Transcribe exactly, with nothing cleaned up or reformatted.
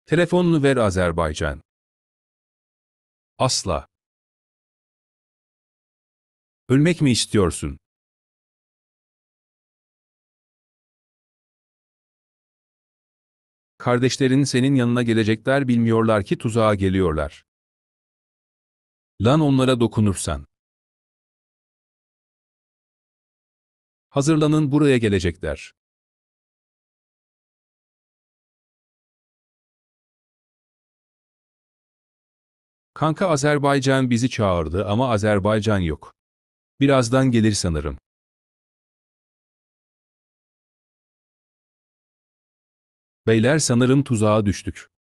Telefonunu ver Azerbaycan. Asla. Ölmek mi istiyorsun? Kardeşlerin senin yanına gelecekler, bilmiyorlar ki tuzağa geliyorlar. Lan onlara dokunursan. Hazırlanın, buraya gelecekler. Kanka, Azerbaycan bizi çağırdı ama Azerbaycan yok. Birazdan gelir sanırım. Beyler, sanırım tuzağa düştük.